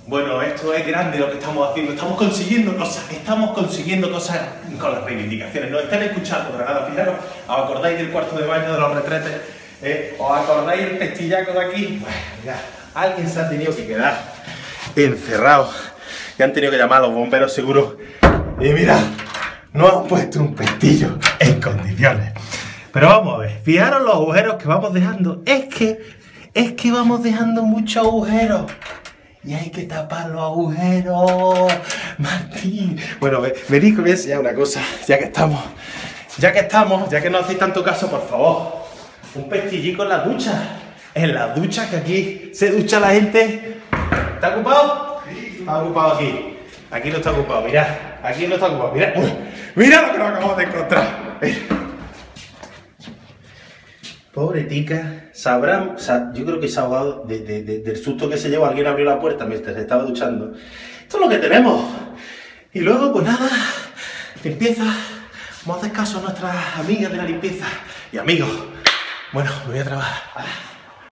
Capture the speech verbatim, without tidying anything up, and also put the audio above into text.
Bueno, esto es grande lo que estamos haciendo, estamos consiguiendo cosas, estamos consiguiendo cosas con las reivindicaciones. Nos están escuchando, Granada, fijaros, ¿os acordáis del cuarto de baño de los retretes? ¿Eh? ¿Os acordáis del pestillaco de aquí? Bueno, mirad, alguien se ha tenido que quedar encerrado y han tenido que llamar a los bomberos seguro. Y mirad, no han puesto un pestillo en condiciones. Pero vamos a ver, fijaros los agujeros que vamos dejando. Es que, es que vamos dejando muchos agujeros. Y hay que tapar los agujeros, Martín. Bueno, venid que voy a enseñar una cosa, ya que estamos. Ya que estamos, ya que no hacéis tanto caso, por favor. Un pestillico en la ducha. En la ducha, que aquí se ducha la gente. ¿Está ocupado? Sí. Está ocupado aquí. Aquí no está ocupado, mirad. Aquí no está ocupado, mirad. Uy, mirad lo que nos acabamos de encontrar. Pobre tica, sabrán, yo creo que se ha ahogado de, de, de, del susto que se llevó. Alguien abrió la puerta mientras se estaba duchando. Esto es lo que tenemos. Y luego, pues nada, limpieza. Vamos a hacer caso a nuestras amigas de la limpieza. Y amigos, bueno, me voy a trabajar.